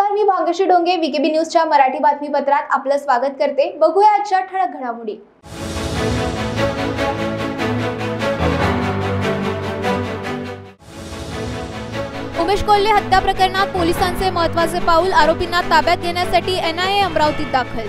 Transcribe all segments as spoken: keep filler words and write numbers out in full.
नमस्कार, मी भाग्यश्री डोंगे वीकेबी न्यूजच्या मराठी बातमीपत्रात आपलं स्वागत करते। बघूया आजच्या ठळक घडामोडी। उमेश कोल्हे हत्या प्रकरणात पोलिसांचे महत्त्वाचे पाऊल, आरोपींना ताब्यात घेण्यासाठी एनआयए अमरावतीत दाखल।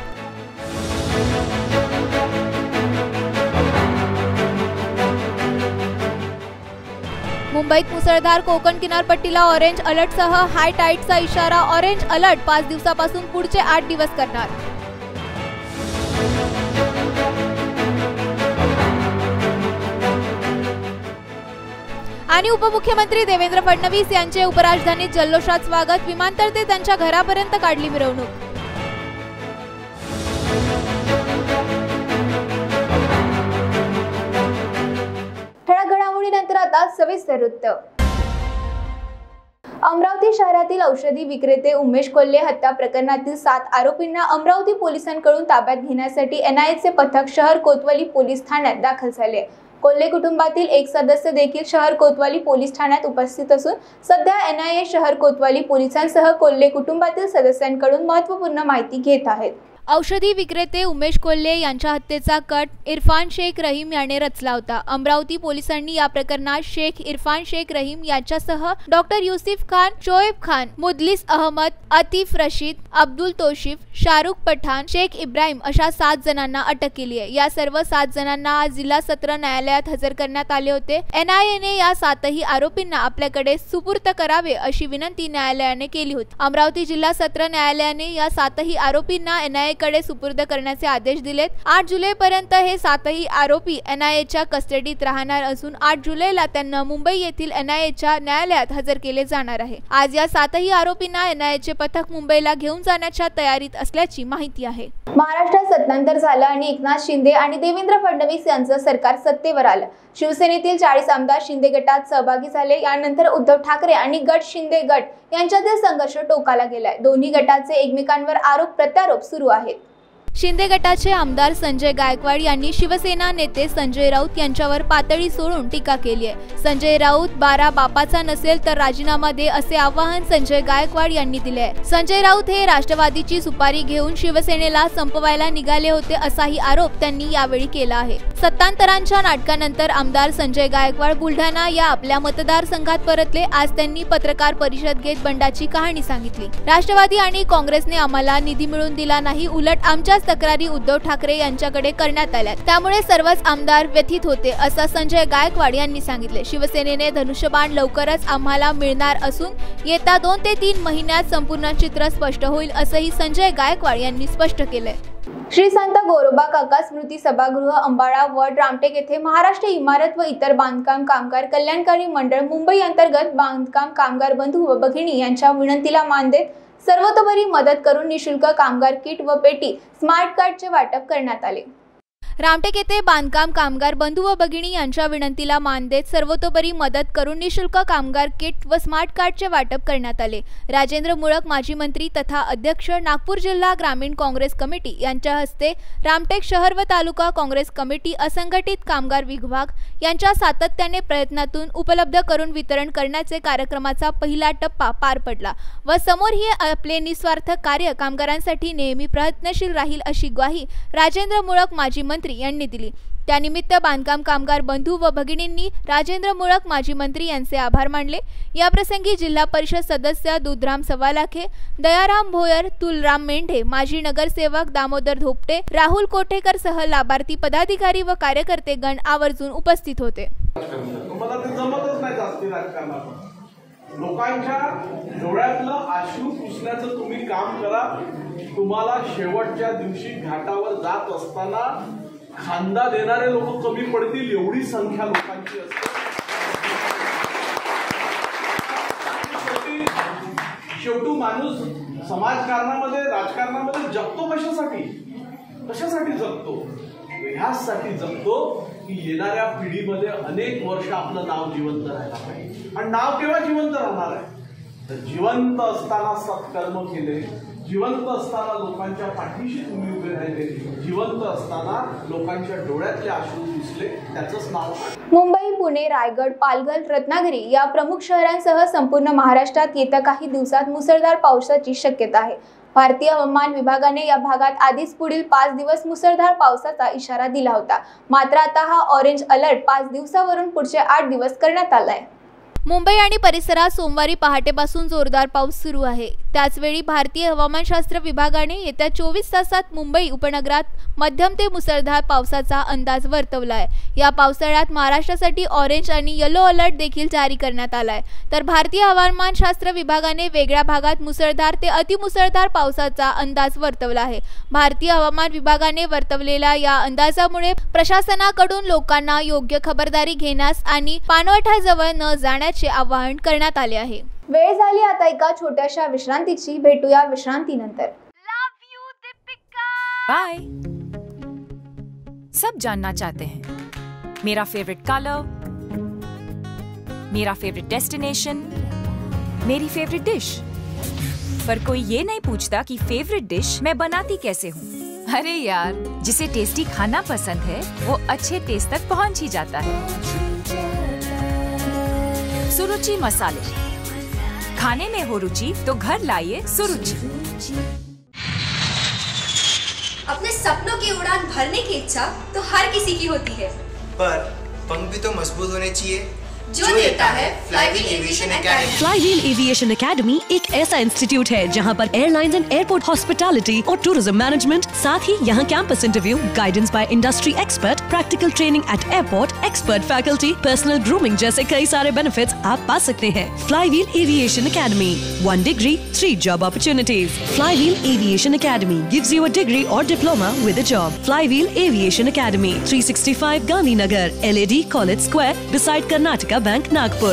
मुंबईत मुसळधार, कोकण किनारपट्टीला ऑरेंज अलर्टसह हाय टाइडचा इशारा। ऑरेंज अलर्ट पाच दिवसापासून पुढचे आठ दिवस करणार। आणि उपमुख्यमंत्री देवेंद्र फडणवीस यांचे उपराजधानीत जल्लोषात स्वागत, विमानतळ ते त्यांच्या घरापर्यंत काढली मिरवणूक। नंतर आता सविस्तर वृत्त। अमरावती शहरातील औषधी विक्रेते उमेश कोल्हे हत्या प्रकरणातील सात आरोपींना अमरावती पोलिसांकडून ताब्यात घेण्यासाठी एनआयएचे पथक शहर कोतवाली पोलीस ठाण्यात दाखल झाले। कोल्हे कुटुंबातील एक सदस्य देखील शहर कोतवाली पोलीस ठाण्यात उपस्थित असून सध्या एनआयए शहर कोतवाली पोलिसांसह कोल्हे कुटुंबातील सदस्यांकडून महत्त्वपूर्ण माहिती घेत आहेत। औषधी विक्रेते उमेश कोल्हे यांच्या हत्येचा कट इरफान शेख रहीम याने रचला होता। अमरावती पोलिसांनी या प्रकरणात शेख इरफान शेख रहीम यांच्यासह डॉक्टर युसिफ खान, शोएब खान, मुदलिस अहमद, आतिफ रशीद, अब्दुल तोशिफ, शाहरुख पठाण, शेख इब्राहिम अशा सात जणांना अटक केली आहे। या सर्व सात जणांना आज जिल्हा सत्र न्यायालयात हजर करण्यात आले होते। एनआयएने या सातही आरोपींना आपल्याकडे सुपूर्द करावे अशी विनंती न्यायालयाने केली होती। अमरावती जिल्हा सत्र न्यायालयाने या सातही आरोपींना एनआयए कडे सुपूर्द करण्याचे आदेश दिलेत। आठ जुलै पर्यंत हे सातही आरोपी एनआयएच्या कस्टडीत राहणार असून आठ जुलैला त्यांना मुंबई येथील एनआयएच्या न्यायालयात हजर केले जाणार आहे। आज या सातही आरोपींना एनआयएचे पथक मुंबईला घेऊन जाण्याच्या तयारीत असल्याची माहिती आहे। महाराष्ट्रात सत्तांतर झालं आणि एकनाथ शिंदे आणि देवेंद्र फडणवीस यांचं सरकार सत्तेवर आलं। शिवसेनेतील चाळीस आमदार शिंदे गटात सहभागी झाले। यानंतर उद्धव ठाकरे आणि गट शिंदे गट यांच्यातील संघर्ष टोकाला गेलाय। दोन्ही गटाचे एकमेकांवर आरोप प्रत्यारोप सुरू आहेत। शिंदे गटाचे आमदार संजय गायकवाड यांनी शिवसेना नेते संजय राऊत यांच्यावर पातळी सोडून टीका केली आहे। संजय राऊत बारा बापाचा नसेल तर राजीनामा दे असे आवाहन संजय गायकवाड यांनी दिले आहे। संजय राऊत हे राष्ट्रवादीची सुपारी घेऊन शिवसेनेला संपवायला निघाले होते असाही आरोप त्यांनी यावेळी केला आहे। सत्तांतरांच्या नाटकानंतर आमदार संजय गायकवाड बुलढाणा या आपल्या मतदारसंघात परतले। आज त्यांनी पत्रकार परिषद घेत बंडाची कहाणी सांगितली। राष्ट्रवादी आणि काँग्रेसने आम्हाला निधी मिळवून दिला नाही, उलट आमच्या तक्रारी उद्धव ठाकरे यांच्याकडे करण्यात आल्या, त्यामुळे सर्वच आमदार व्यथित होते असं संजय गायकवाड यांनी सांगितले। शिवसेनेने धनुष्यबाण लवकरच आम्हाला मिळणार असून येत्या दोन ते तीन महिन्यात संपूर्ण चित्र स्पष्ट होईल असंही संजय गायकवाड यांनी स्पष्ट केलंय। श्री संत गोरोबा काका स्मृती सभागृह अंबाळा वड रामटेक येथे महाराष्ट्र इमारत व इतर बांधकाम कामगार कल्याणकारी मंडळ मुंबई अंतर्गत बांधकाम कामगार बंधू व भगिनी यांच्या विनंतीला मान देत सर्वतोपरी मदत करून निशुल्क कामगार किट व पेटी स्मार्ट कार्डचे वाटप करण्यात आले। रामटेक येथे बांधकाम कामगार बंधू व भगिनी यांच्या विनंतीला मान देत सर्वतोपरी मदत करून निशुल्क कामगार किट व स्मार्ट कार्डचे वाटप करण्यात आले। राजेंद्र मुळक माजी मंत्री तथा अध्यक्ष नागपूर जिल्हा ग्रामीण काँग्रेस कमिटी यांच्या हस्ते रामटेक शहर व तालुका काँग्रेस कमिटी असंघटित कामगार विभाग यांच्या सातत्याने प्रयत्नातून उपलब्ध करून वितरण करण्याचे कार्यक्रमाचा पहिला टप्पा पार पडला व समोर ही आपले निस्वार्थ कार्य कामगारांसाठी नेहमी प्रयत्नशील राहील अशी ग्वाही राजेंद्र मुळक माजी मंत्री यांनी दिली। त्यानिमित्त बांधकाम कामगार बंधू व भगिनींनी राजेंद्र मुळक माजी मंत्री यांचे आभार मानले। या प्रसंगी जिल्हा परिषद सदस्य दुधराम सवालाखे, दयाराम भोयर, तुलराम मेंढे, माजी नगरसेवक दामोदर धोपटे, राहुल कोठेकर सह लाभार्थी पदाधिकारी व कार्यकर्ते गण आवर्जून उपस्थित होते। लोकांच्या डोळ्यातलं अश्रू पुसण्याचं तुम्ही काम करा। तुम्हाला शेवटच्या दिवशी घाटावर जात असताना खांदा देणारे लोक कमी पडतील एवढी संख्या लोकांची असते। शेवटी माणूस समाजकारणामध्ये राजकारणामध्ये जगतो कशासाठी कशासाठी जगतो? ह्यासाठी जगतो की येणाऱ्या पिढीमध्ये अनेक वर्ष आपलं नाव जिवंत राहायला पाहिजे। आणि नाव केव्हा जिवंत राहणार आहे? तर जिवंत असताना सत्कर्म केले, जिवंत असताना लोकांच्या पाठीशी तुम्ही उभे राहिले, जिवंत असताना लोकांच्या डोळ्यातले अश्रू दिसले, त्याचंच नाव। मुंबई पुणे, रायगड, पालघर, रत्नागिरी या प्रमुख शहरांसह संपूर्ण महाराष्ट्रात येत्या काही दिवसात मुसळधार पावसाची शक्यता आहे। भारतीय हवामान विभागाने या भागात आधीच पुढील पाच दिवस मुसळधार पावसाचा इशारा दिला होता। मात्र आता हा ऑरेंज अलर्ट पाच दिवसावरून पुढचे आठ दिवस करण्यात आला आहे। मुंबई आणि परिसरात सोमवारी पहाटेपासून जोरदार पाऊस सुरू आहे। त्याचवेळी भारतीय हवामानशास्त्र विभागाने येत्या चोवीस तासात मुंबई उपनगरात मध्यम ते मुसळधार पावसाचा अंदाज वर्तवला आहे। या पावसाळ्यात महाराष्ट्रासाठी ऑरेंज आणि येलो अलर्ट देखील जारी करण्यात आला आहे। तर भारतीय हवामानशास्त्र विभागाने वेगळ्या भागात मुसळधार ते अतिमुसळधार पावसाचा अंदाज वर्तवला आहे। भारतीय हवामान विभागाने वर्तवलेल्या या अंदाजामुळे प्रशासनाकडून लोकांना योग्य खबरदारी घेण्यास आणि पाणवठ्याजवळ न जाण्याचे आवाहन करण्यात आले आहे। वेळ झाली आता एका छोट्याशा विश्रांतीची। भेटूया विश्रांतीनंतर। बाय। सब जानना चाहते हैं मेरा फेवरेट कलर, मेरा फेवरेट डेस्टिनेशन, मेरी फेवरेट डिश, पर कोई ये नहीं पूछता कि फेवरेट डिश मैं बनाती कैसे हूँ। अरे यार, जिसे टेस्टी खाना पसंद है वो अच्छे टेस्ट तक पहुँच ही जाता है। सुरुचि मसाले, खाने में हो रुचि तो घर लाइए सुरुचि। अपने सपनों की उड़ान भरने की इच्छा तो हर किसी की होती है, पर पंख भी तो मजबूत होने चाहिए जो देता है flywheel aviation academy. Flywheel aviation academy एक ऐसा इंस्टीट्यूट है जहां पर एयरलाइंस एंड एयरपोर्ट हॉस्पिटैलिटी और टूरिज्म मैनेजमेंट, साथ ही यहां campus interview, guidance by industry expert, practical training at airport, expert faculty, personal grooming जैसे कई सारे बेनिफिट्स आप पा सकते हैं। Flywheel aviation academy, one degree three job opportunities. Flywheel aviation academy gives you a degree और diploma with a job. Flywheel aviation academy, three sixty five Gandhinagar, L A D college square, beside Karnataka bank, Nagpur.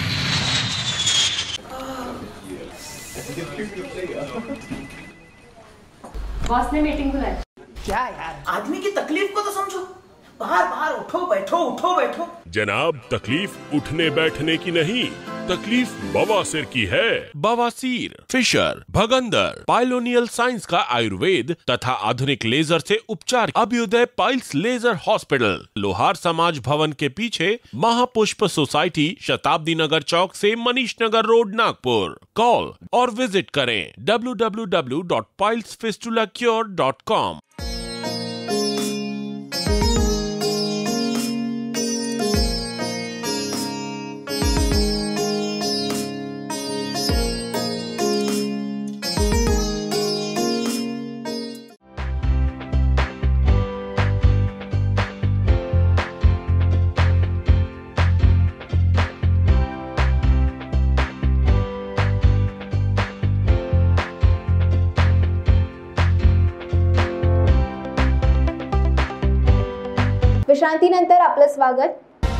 Boss ने meeting बुलाई। क्या यार, आदमी की तकलीफ को तो समझो। बाहर बाहर उठो बैठो उठो बैठो। जनाब, तकलीफ उठने बैठने की नहीं, तकलीफ बवासीर की है। बवासीर, फिशर, भगंदर, पाइलोनियल साइंस का आयुर्वेद तथा आधुनिक लेजर से उपचार। अभ्युदय पाइल्स लेजर हॉस्पिटल, लोहार समाज भवन के पीछे, महापुष्प सोसाइटी, शताब्दी नगर चौक से मनीष नगर रोड, नागपुर। कॉल और विजिट करें W W W dot piles fistula cure dot com. विश्रांतीनंतर आपलं स्वागत।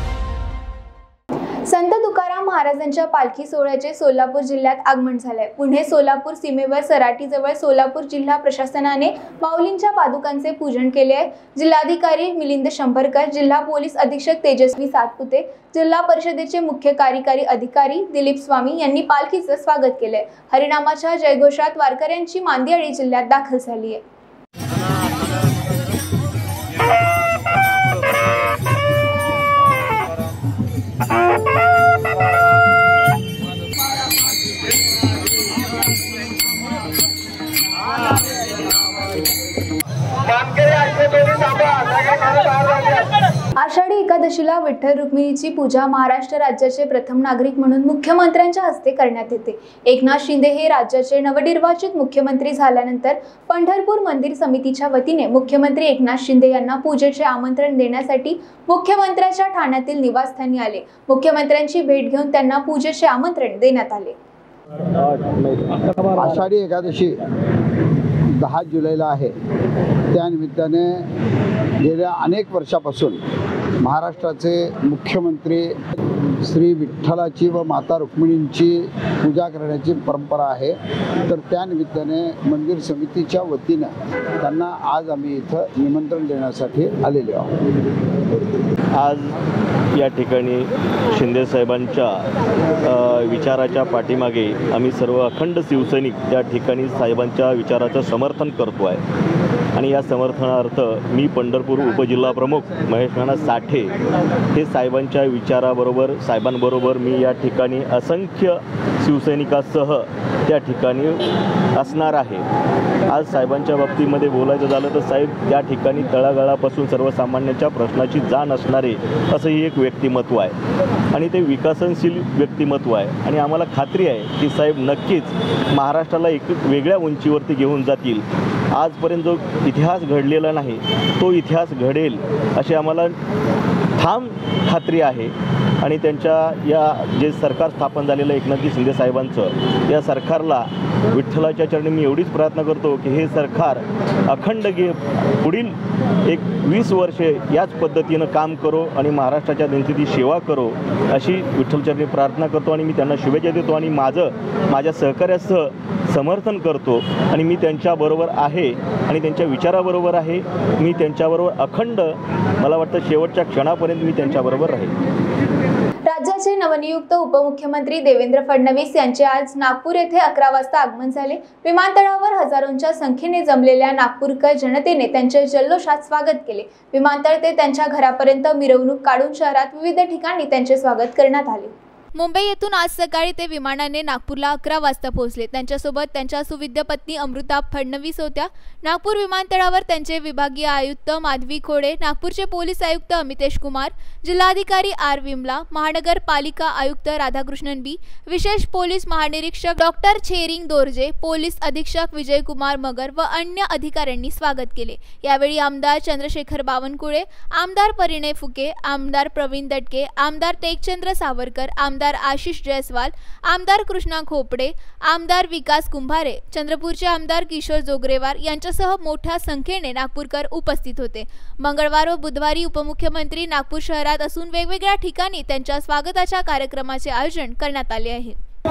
संत तुकाराम महाराजांच्या पालखी सोहळ्याचे सोलापूर जिल्ह्यात आगमन झाले। पुणे सोलापूर सीमेवर सराटीजवळ सोलापूर जिल्हा प्रशासनाने माऊलींच्या पादुकांचे पूजन केले आहे। जिल्हाधिकारी मिलिंद शंभरकर, जिल्हा पोलीस अधीक्षक तेजस्वी सातपुते, जिल्हा परिषदेचे मुख्य कार्यकारी अधिकारी दिलीप स्वामी यांनी पालखीचं स्वागत केले। हरिनामाच्या जयघोषात वारकऱ्यांची मांदियाळी जिल्ह्यात दाखल झाली आहे। आषाढी एकादशीला विठ्ठल रुक्मिणीची पूजा महाराष्ट्र राज्याचे प्रथम नागरिक म्हणून मुख्यमंत्र्यांच्या हस्ते करण्यात येते। एकनाथ शिंदे हे राज्याचे नवनिर्वाचित मुख्यमंत्री झाल्यानंतर पंढरपूर मंदिर समितीच्या वतीने मुख्यमंत्री एकनाथ शिंदे यांना पूजेचे आमंत्रण देण्यासाठी मुख्यमंत्र्यांच्या ठाण्यातील निवासस्थानी आले। मुख्यमंत्र्यांची भेट घेऊन त्यांना पूजेचे आमंत्रण देण्यात आले। आषाढी एकादशी दहा जुलैला आहे। त्यानिमित्ताने गेल्या अनेक वर्षापासून महाराष्ट्राचे मुख्यमंत्री श्री विठ्ठलाची व माता रुक्मिणींची पूजा करण्याची परंपरा आहे। तर त्यानिमित्ताने मंदिर समितीच्या वतीनं त्यांना आज आम्ही इथं निमंत्रण देण्यासाठी आलेलो आहोत। आज या ठिकाणी शिंदे साहेबांच्या विचाराच्या पाठीमागे आम्ही सर्व अखंड शिवसैनिक त्या ठिकाणी साहेबांच्या विचाराचं समर्थन करतो आहे। आणि या समर्थनार्थ मी पंढरपूर उपजिल्हा प्रमुख महेश नाना साठे मोठे हे साहेबांच्या विचाराबरोबर साहेबांबरोबर मी या ठिकाणी असंख्य शिवसैनिकासह त्या ठिकाणी असणार आहे. आज साहेबांच्या बाबतीमध्ये बोलायचं झालं तर साहेब त्या ठिकाणी तळागाळापासून सर्वसामान्यांच्या प्रश्नाची जाण असणारे असंही एक व्यक्तिमत्व आहे आणि ते विकसनशील व्यक्तिमत्व आहे आणि आम्हाला खात्री आहे की साहेब नक्कीच महाराष्ट्राला एक वेगळ्या उंचीवरती घेऊन जातील. आजपर्यंत जो इतिहास घडलेला नाही तो इतिहास घडेल अशी आम्हाला ठाम खात्री आहे. आणि त्यांच्या या जे सरकार स्थापन झालेलं एकनाथजी शिंदे साहेबांचं या सरकारला विठ्ठलाच्या चरणी मी एवढीच प्रार्थना करतो की हे सरकार अखंड गे पुढील एक वीस वर्षे याच पद्धतीनं काम करो आणि महाराष्ट्राच्या जनतेची सेवा करो अशी विठ्ठलचरणी प्रार्थना करतो आणि मी त्यांना शुभेच्छा देतो आणि माझं माझ्या सहकार्यासह समर्थन करतो आणि मी त्यांच्याबरोबर आहे आणि त्यांच्या विचाराबरोबर आहे. मी त्यांच्याबरोबर अखंड मला वाटतं शेवटच्या क्षणापर्यंत मी त्यांच्याबरोबर राहील. राज्याचे नवनियुक्त उपमुख्यमंत्री देवेंद्र फडणवीस यांचे आज नागपूर येथे अकरा वाजता आगमन झाले. विमानतळावर हजारोंच्या संख्येने जमलेल्या नागपूरकर जनतेने त्यांचे जल्लोषात स्वागत केले. विमानतळ ते त्यांच्या घरापर्यंत मिरवणूक काढून शहरात विविध ठिकाणी त्यांचे स्वागत करण्यात आले. मुंबई येथून आज सकाळी ते विमानाने नागपूरला अकरा वाजता पोहोचले. त्यांच्यासोबत त्यांच्या सुविद्य पत्नी अमृता फडणवीस होत्या. नागपूर विमानतळावर त्यांचे विभागीय आयुक्त माधवी खोडे, नागपूरचे पोलीस आयुक्त अमितेश कुमार, जिल्हाधिकारी आर विमला, महानगरपालिका आयुक्त राधाकृष्णन बी, विशेष पोलीस महानिरीक्षक डॉक्टर छेरिंग दोर्जे, पोलीस अधीक्षक विजयकुमार मगर व अन्य अधिकाऱ्यांनी स्वागत केले. यावेळी आमदार चंद्रशेखर बावनकुळे, आमदार परिणय फुके, आमदार प्रवीण दटके, आमदार टेकचंद्र सावरकर, आमदार आशिष जयस्वाल, आमदार कृष्णा खोपडे, आमदार विकास कुंभारे, चंद्रपूरचे आमदार किशोर जोगरेवार यांच्यासह मोठ्या संख्येने नागपूरकर उपस्थित होते. मंगळवार व बुधवारी उपमुख्यमंत्री नागपूर शहरात असून वेगवेगळ्या ठिकाणी त्यांच्या स्वागताच्या कार्यक्रमाचे आयोजन करण्यात आले आहे.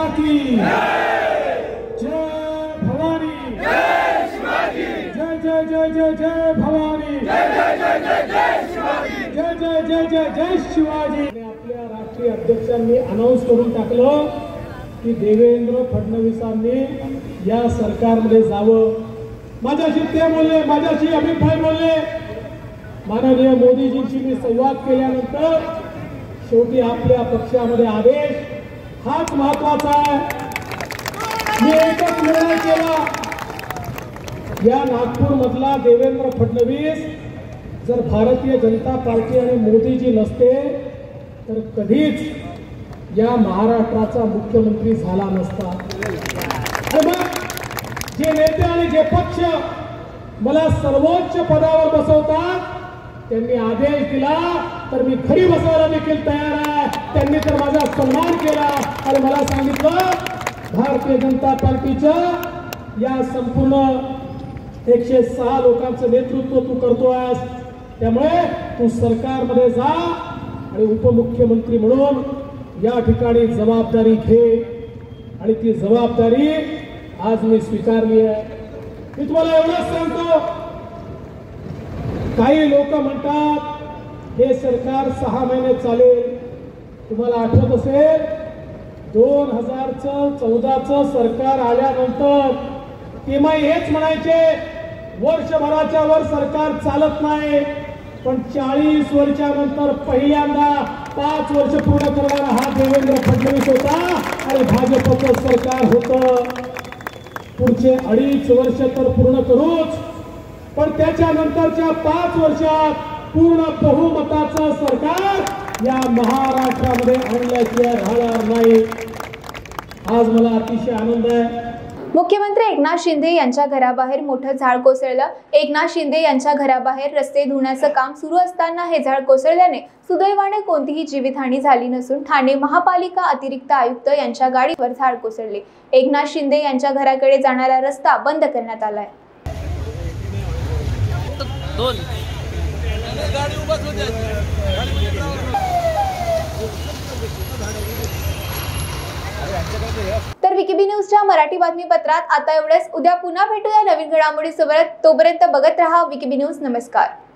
जय जय जय जय भवानी, जय जय जय जय जय शिवाजी, जय जय जय जय जय शिवाजी. आपल्या राष्ट्रीय अध्यक्षांनी अनाउन्स करून टाकलं की देवेंद्र फडणवीसांनी या सरकारमध्ये जावं. माझ्याशी ते बोलले, माझ्याशी अमित भाई बोलले. माननीय मोदीजींशी मी संवाद केल्यानंतर शेवटी आपल्या पक्षामध्ये आदेश हाच महत्वाचा आहे. मी एकच निर्णय केला, या नागपूर मधला देवेंद्र फडणवीस जर भारतीय जनता पार्टी आणि मोदीजी नसते तर कधीच या महाराष्ट्राचा मुख्यमंत्री झाला नसता. आणि मग जे नेते आणि जे पक्ष मला सर्वोच्च पदावर बसवतात त्यांनी आदेश दिला तर मी खरी बसवायला देखील तयार आहे. त्यांनी तर माझा सन्मान केला आणि मला सांगितलं भारतीय जनता पार्टीच्या या संपूर्ण एकशे सहा लोकांचं नेतृत्व तू करतोयस, त्यामुळे तू सरकारमध्ये जा आणि उपमुख्यमंत्री म्हणून या ठिकाणी जबाबदारी घे. आणि ती जबाबदारी आज मी स्वीकारली आहे. मी तुम्हाला एवढंच सांगतो, काही लोक म्हणतात हे सरकार सहा महिने चालेल. तुम्हाला आठवत असेल दोन हजारचं चौदाचं सरकार आल्यानंतर तेव्हा हेच म्हणायचे वर्षभराच्या वर सरकार चालत नाही, पण चाळीस वर्षानंतर पहिल्यांदा पाच वर्ष पूर्ण करणारा हा देवेंद्र फडणवीस होता आणि भाजपचं सरकार होतं. पुढचे अडीच वर्ष तर पूर्ण करूच, पण त्याच्यानंतरच्या पाच वर्षात पूर्ण बहुमताचं सरकार या महाराष्ट्रामध्ये आणल्याशिवाय राहणार नाही. आज मला अतिशय आनंद आहे. मुख्यमंत्री एकनाथ शिंदे यांच्या घराबाहेर मोठं झाड कोसळलं. एकनाथ शिंदे यांच्या घराबाहेर रस्ते धुण्याचं काम सुरू असताना हे झाड कोसळल्याने सुदैवाने कोणतीही जीवितहानी झाली नसून ठाणे महापालिका अतिरिक्त आयुक्त यांच्या गाडीवर झाड कोसळले. एकनाथ शिंदे यांच्या घराकडे जाणारा रस्ता बंद करण्यात आलाय. तर विकीबी न्यूजच्या मराठी बातमीपत्रात आता एवढेच. उद्या पुन्हा भेटूया नवीन घडामोडीसोबत. तोपर्यंत बघत रहा विकीबी न्यूज. नमस्कार.